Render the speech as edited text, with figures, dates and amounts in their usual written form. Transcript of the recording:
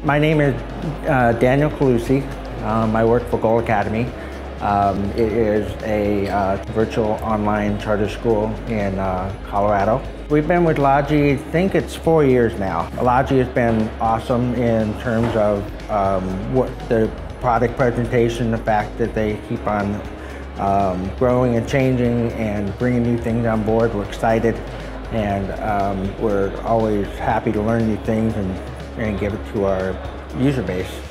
My name is Daniel Calusi. I work for Goal Academy. It is a virtual online charter school in Colorado. We've been with Logi, I think it's 4 years now. Logi has been awesome in terms of what the product presentation, the fact that they keep on growing and changing and bringing new things on board. We're excited, and we're always happy to learn new things and give it to our user base.